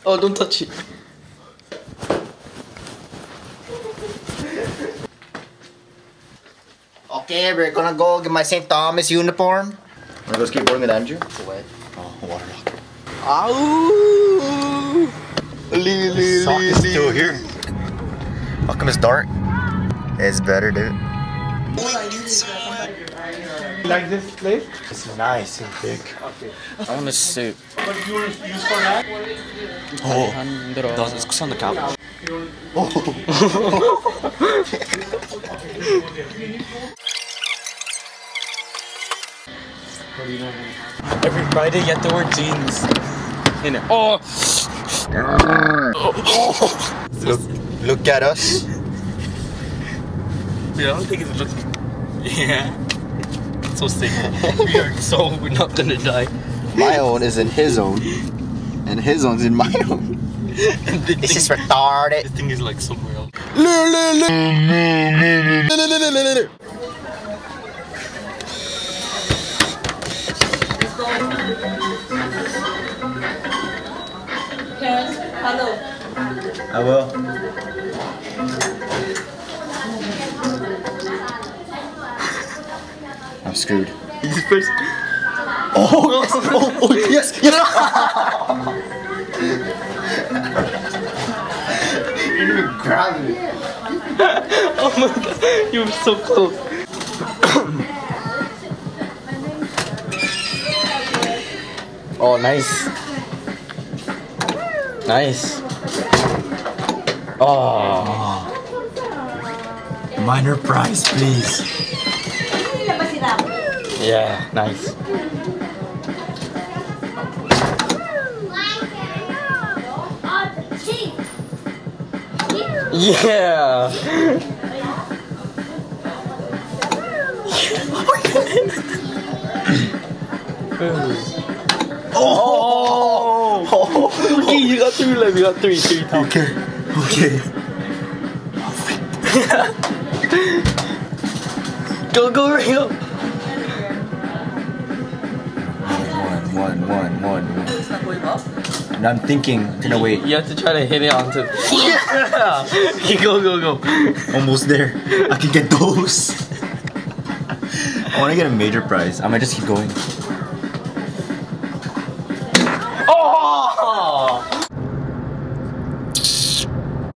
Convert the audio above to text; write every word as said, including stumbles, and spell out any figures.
Oh, don't touch it. Okay, we're gonna go get my Saint Thomas uniform. Wanna go skateboarding with Andrew? It's wet. Oh, water rock. Ow! Sock is still here. How come it's dark? It's better, dude. Like this place? It's nice and big. Okay. I want a suit. What do you want to use for that? Oh, does it's on the couch. Oh. Every Friday you have to wear jeans. In it. Oh! Look, look at us. Dude, I don't think it's looking. Yeah. So sick. We are so we're not gonna die. My own is in his own, and his own's in my own. And the This thing, is retarded. this thing is like somewhere else. Terance, hello. I will. I'm screwed. He's first. Oh, yes. Oh, oh, yes, yes. You didn't even grab it. Oh my god, you were so close. Oh, nice. Nice. Oh. Minor prize, please. Yeah, nice. Yeah. Oh! Oh! Okay, you got three left. You got three, three, three. Okay, okay. Go, go, Ringo. One, one, one, one, one. And I'm thinking, no wait, You have to try to hit it onto. Yeah. Okay, go, go, go. almost there. I can get those. I want to get a major prize. I might just keep going.